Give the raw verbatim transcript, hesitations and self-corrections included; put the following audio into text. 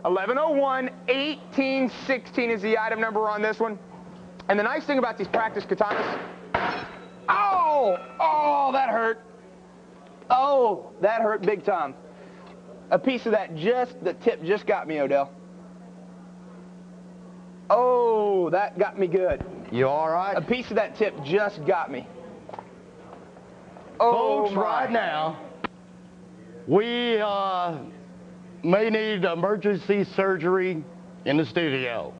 eleven oh one, eighteen sixteen is the item number on this one. And the nice thing about these practice katanas, oh, oh, that hurt. Oh, that hurt big time. A piece of that just, the tip just got me, Odell. Oh, that got me good. You all right? A piece of that tip just got me. Oh, Folks, my. right now, we uh, may need emergency surgery in the studio.